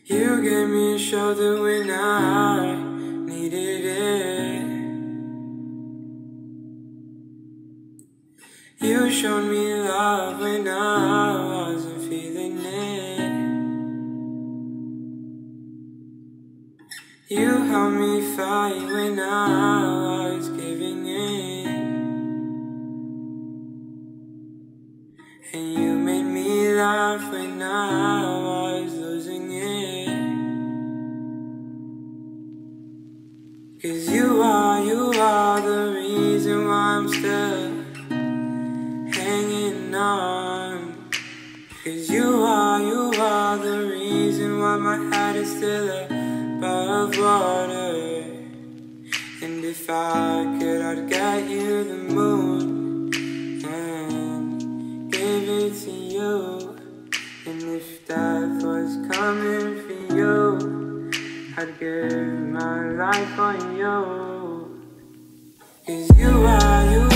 You gave me a shoulder when I needed it. You showed me love when I wasn't feeling it. You helped me fight when I was giving in. And you made me laugh when I was losing it. 'Cause you are the reason why I'm still hanging on. 'Cause you are the reason why my head is still above water. And if I could, I'd get you the moon and give it to you. And if death was coming for you, I'd give my life on you. 'Cause you are